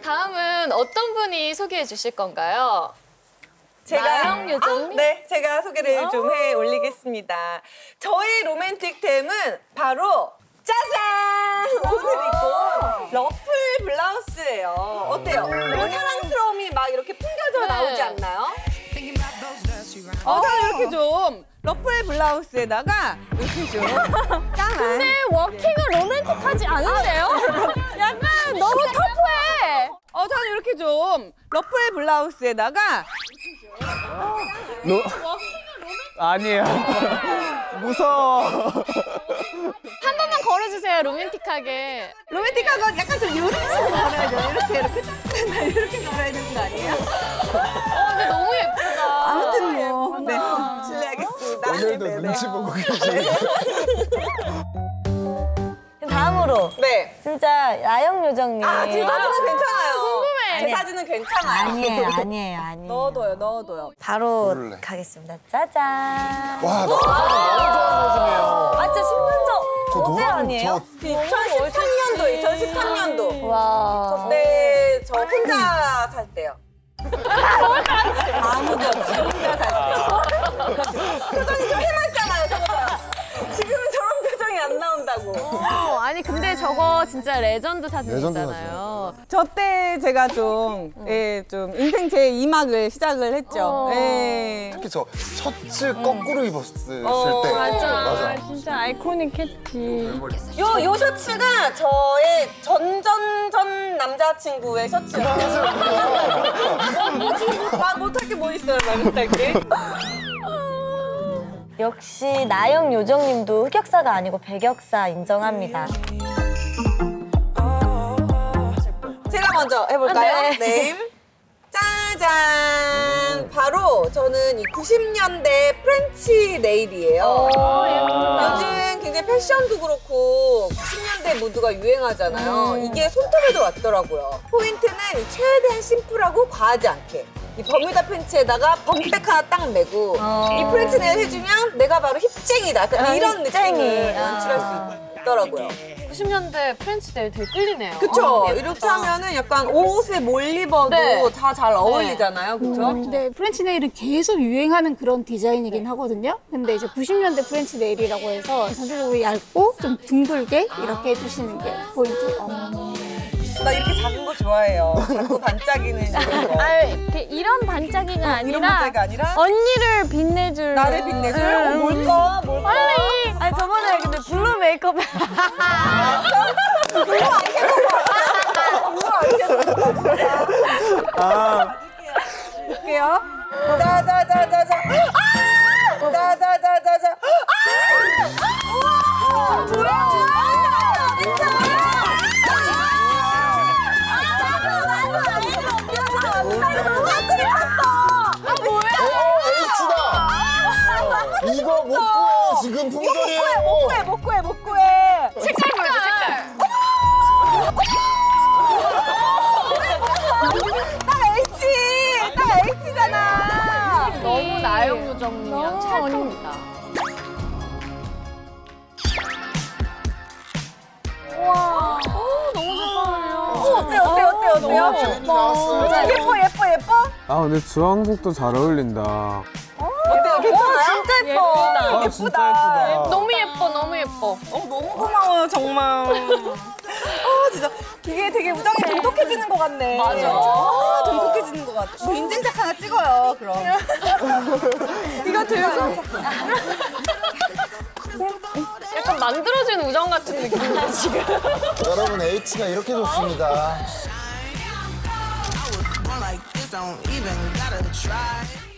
다음은 어떤 분이 소개해 주실 건가요? 제가 네, 제가 소개를 좀 해 올리겠습니다. 저의 로맨틱템은 바로 짜잔! 오늘 입고 러플 블라우스예요. 어때요? 이런 사랑스러움이 막 이렇게 풍겨져 나오지 않나요? 저는 이렇게 좀 러플 블라우스에다가 이렇게 좀 까만. 근데 워킹은 로맨틱하지 않은데요? 약간 너무 터프해. 저는 이렇게 좀 러플 블라우스에다가 아니에요. 무서워. 한 번만 걸어주세요, 로맨틱하게. 로맨틱한 건 약간 좀 이런 식으로 걸어야 돼요. 이렇게 걸어야 되는 거 아니에요? 근데 너무 예쁘다. 아무튼 뭐 네, 실례하겠습니다. 오늘도 네네. 눈치 보고 계시네. 다음으로 네. 진짜 나영 요정님. 제 사진은 괜찮아요. 궁금해. 제 사진은 괜찮아요. 아니에요. 넣어둬요. 바로 고를래. 가겠습니다. 짜잔. 와, 너 너무 좋아하시네요. 진짜 10년 전 저 어제 노란 아니에요? 2013년도. 와. 그때 저 혼자 살 때요. 아무도 없이 혼자 살 때. 표정이 좀 해맑잖아요, 저거가. 지금은 저런 표정이 안 나온다고. 아니 근데 저거 진짜 레전드 사진이잖아요. 저 때 제가 좀, 좀 인생 제 2막을 시작을 했죠. 예. 특히 저 셔츠 거꾸로 입었을 때. 맞아. 진짜 아이코닉 캣티. 요 셔츠가 저의 전 남자친구의 셔츠였어요. 못할 게 뭐 있어요, 나 못할 게. 역시 나영 요정님도 흑역사가 아니고 백역사 인정합니다. 제가 먼저 해볼까요? 네. 네. 짜잔! 바로 저는 이 90년대 프렌치 네일이에요. 요즘 굉장히 패션도 그렇고 90년대 모드가 유행하잖아요. 이게 손톱에도 왔더라고요. 포인트는 이 최대한 심플하고 과하지 않게. 이 버뮤다 팬츠에다가 범백 하나 딱 매고 이 프렌치 네일 해주면 내가 바로 힙쟁이다. 약간 이런 느낌을 연출할 수 있더라고요. 90년대 프렌치 네일 되게 끌리네요. 그쵸? 이렇게 하면은 약간 옷에 뭘 입어도 네. 다 잘 어울리잖아요. 그쵸? 근데 프렌치 네일은 계속 유행하는 그런 디자인이긴 하거든요. 근데 이제 90년대 프렌치 네일이라고 해서 전체적으로 얇고 좀 둥글게 이렇게 해주시는 게 포인트예요. 나 이렇게 작은 거 좋아해요. 자꾸 반짝이는 이런 거. 이런 반짝이가 이런 반짝이 아니라 언니를 빛내줄. 나를 빛내줄? 뭘까? 빨리. 아니 저번에 근데 블루 메이크업 이거 안 볼게요. 짜자자자자. 짜자자자자. 뭐야? 이거 못 구해, 지금 품절이에요. 못 구해. 색깔 보여줘, 색깔. 딱 H잖아. 너무 나영 요정님이랑 찰떡이다. 우와. 너무 좋아요. 어때요? 예뻐? 아 근데 주황색도 잘 어울린다. 어때요? 괜찮아요? 진짜 예뻐. 아 진짜 예쁘다. 너무 예뻐, 너무 예뻐. 너무 고마워요, 정말. 진짜 이게 되게 우정이 돈독해지는 것 같네. 맞아. 돈독해지는 것 같아. 인증샷 하나 찍어요, 그럼. 이거 들고. 약간 만들어진 우정 같은 느낌이야, 지금. 여러분, H가 이렇게 좋습니다. like this, don't even gotta try.